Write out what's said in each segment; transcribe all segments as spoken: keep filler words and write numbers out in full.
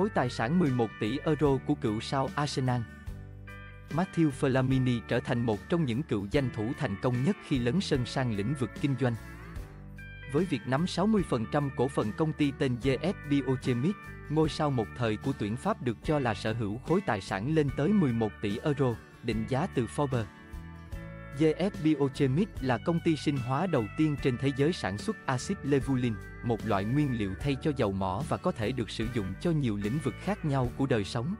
Khối tài sản mười một tỷ euro của cựu sao Arsenal. Matteo Flamini trở thành một trong những cựu danh thủ thành công nhất khi lấn sân sang lĩnh vực kinh doanh. Với việc nắm sáu mươi phần trăm cổ phần công ty tên giê ép Biochemix, ngôi sao một thời của tuyển Pháp được cho là sở hữu khối tài sản lên tới mười một tỷ euro, định giá từ Forbes. giê ép Biochemix là công ty sinh hóa đầu tiên trên thế giới sản xuất axit levulin, một loại nguyên liệu thay cho dầu mỏ và có thể được sử dụng cho nhiều lĩnh vực khác nhau của đời sống.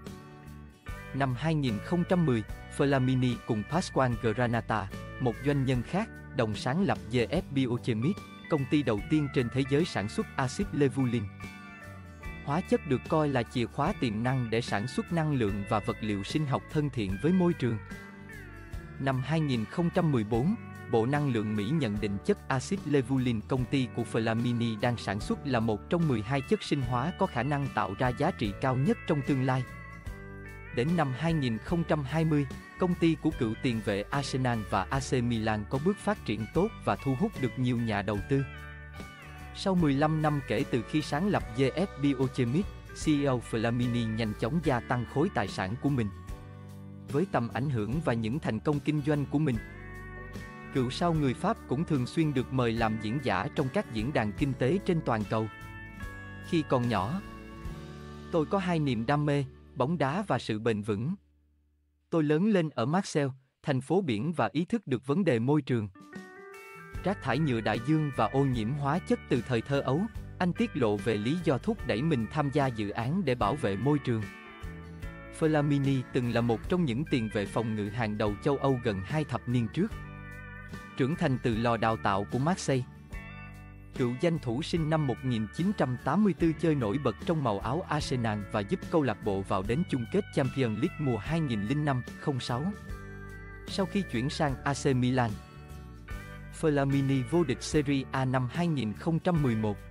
Năm hai nghìn không trăm mười, Flamini cùng Pasquale Granata, một doanh nhân khác, đồng sáng lập giê ép Biochemix, công ty đầu tiên trên thế giới sản xuất axit levulin. Hóa chất được coi là chìa khóa tiềm năng để sản xuất năng lượng và vật liệu sinh học thân thiện với môi trường. Năm hai nghìn không trăm mười bốn, Bộ Năng lượng Mỹ nhận định chất axit levulin công ty của Flamini đang sản xuất là một trong mười hai chất sinh hóa có khả năng tạo ra giá trị cao nhất trong tương lai. Đến năm hai nghìn không trăm hai mươi, công ty của cựu tiền vệ Arsenal và a xê Milan có bước phát triển tốt và thu hút được nhiều nhà đầu tư. Sau mười lăm năm kể từ khi sáng lập giê ép Biochemix, xê e ô Flamini nhanh chóng gia tăng khối tài sản của mình. Với tầm ảnh hưởng và những thành công kinh doanh của mình, cựu sao người Pháp cũng thường xuyên được mời làm diễn giả trong các diễn đàn kinh tế trên toàn cầu. Khi còn nhỏ, tôi có hai niềm đam mê, bóng đá và sự bền vững. Tôi lớn lên ở Marseille, thành phố biển và ý thức được vấn đề môi trường. Rác thải nhựa đại dương và ô nhiễm hóa chất từ thời thơ ấu, anh tiết lộ về lý do thúc đẩy mình tham gia dự án để bảo vệ môi trường. Flamini từng là một trong những tiền vệ phòng ngự hàng đầu châu Âu gần hai thập niên trước. Trưởng thành từ lò đào tạo của Marseille, cựu danh thủ sinh năm một nghìn chín trăm tám mươi tư chơi nổi bật trong màu áo Arsenal và giúp câu lạc bộ vào đến chung kết Champions League mùa hai nghìn không trăm lẻ năm không sáu. Sau khi chuyển sang a xê Milan, Flamini vô địch Serie A năm hai nghìn không trăm mười một.